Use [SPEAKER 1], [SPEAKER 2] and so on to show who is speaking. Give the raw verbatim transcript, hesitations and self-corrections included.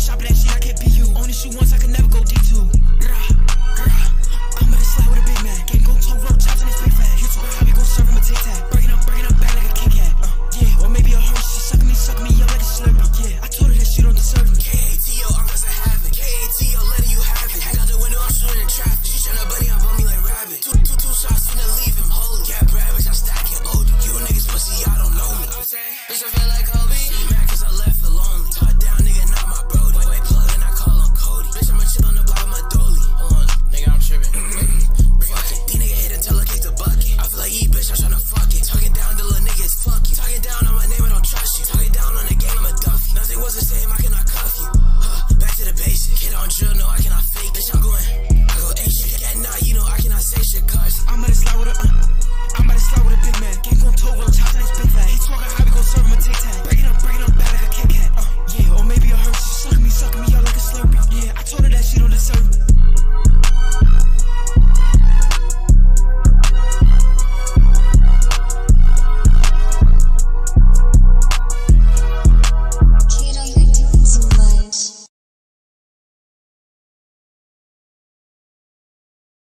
[SPEAKER 1] shopping that shit, I can't be you. Only shoot once, I can never go D two. Graah, graah. I'm gonna slide with a big man. Can't go toe road chops in this big fat. You talk how we gon' serve him a Tic-Tac. Breaking up, breaking up back like a Kit Kat. Uh, yeah, or maybe a Hershey. Sucking me, sucking me up like a Slurpee. Yeah, I told her that she don't deserve me.
[SPEAKER 2] K A T O, I'm cause I have it. K A T O, letting you have it. Hang out the window, I'm shooting in traffic. She tryna bunny up on me like rabbit. Two, two, two shots, finna leave him holy. Yeah, Brad, bitch, I'm stacking O D. You niggas pussy, y'all don't know me. Bitch, I feel like Kobe. She mad cause I left her lonely. Talk down, nigga, not my brody. Wait, wait, plug and I call him Cody. Bitch, I'ma chill on the block with my dolly. Hold on, nigga, I'm tripping. Fuck it. These nigga hit until I kick the bucket. I feel like E, bitch, I'm tryna fuck it. Talking down to little niggas, fuck you. Talking down on my name, I don't trust you. Talking down on the game, I'm a Duffy. Nothing was the same, I cannot cuff you. Huh, back to the basic. Kid on drill, no, I